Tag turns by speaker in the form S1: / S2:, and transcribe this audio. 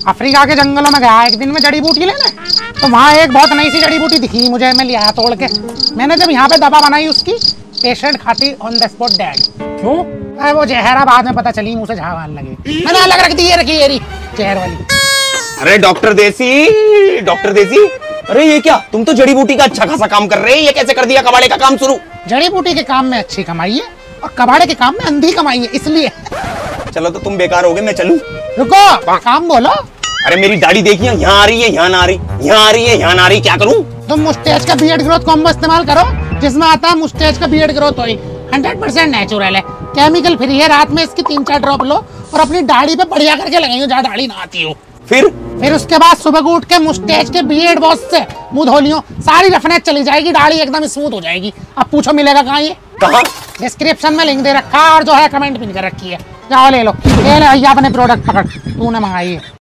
S1: Africa के जंगलों में गया एक दिन में जड़ी बूटी लेने, तो वहाँ एक बहुत नई सी जड़ी बूटी दिखी मुझे, मैं लिया तोड़ के। मैंने जब यहाँ पे दवा बनाई उसकी, पेशेंट खाती ऑन द स्पॉट डेड।
S2: क्यों?
S1: अरे वो जहरा बाद में पता चली, मुंह से झाग आने लगे। मैंने अलग रख दी, ये रखी ये जहर वाली।
S2: अरे डॉक्टर देसी, डॉक्टर देसी, अरे ये क्या, तुम तो जड़ी बूटी का अच्छा खासा काम कर रहे हैं, ये कैसे कर दिया कबाड़े का काम शुरू?
S1: जड़ी बूटी के काम में अच्छी कमाई है और कबाड़े के काम में अंधी कमाई है, इसलिए।
S2: चलो तो तुम बेकार हो गए, मैं चलूं?
S1: रुको, काम बोलो।
S2: अरे मेरी दाढ़ी देखिए, यहाँ आ रही है, यहाँ ना आ रही, यहाँ आ रही है, यहाँ ना आ रही, क्या करूं?
S1: तुम मुस्टैच का बियर्ड ग्रोथ कॉम्बो इस्तेमाल करो, जिसमें आता है मुस्टैच का बियर्ड ग्रोथ ऑयल। 100% नेचुरल है, केमिकल फ्री है। रात में इसकी 3-4 ड्रॉप लो और अपनी दाढ़ी पे बढ़िया करके लगाइए, जहाँ दाढ़ी ना आती हो।
S2: फिर
S1: उसके बाद सुबह को उठ के मुस्टैच के बियर्ड वॉश से मुंह धो लियो, सारी रफनेस चली जाएगी, दाढ़ी एकदम स्मूथ हो जाएगी। अब पूछो मिलेगा कहाँ ये?
S2: कहाँ?
S1: डिस्क्रिप्शन में लिंक दे रखा है और जो है कमेंट पिन कर रखी है, जाओ ले लो। ये ले भैया अपने प्रोडक्ट पकड़, तूने मंगाई है।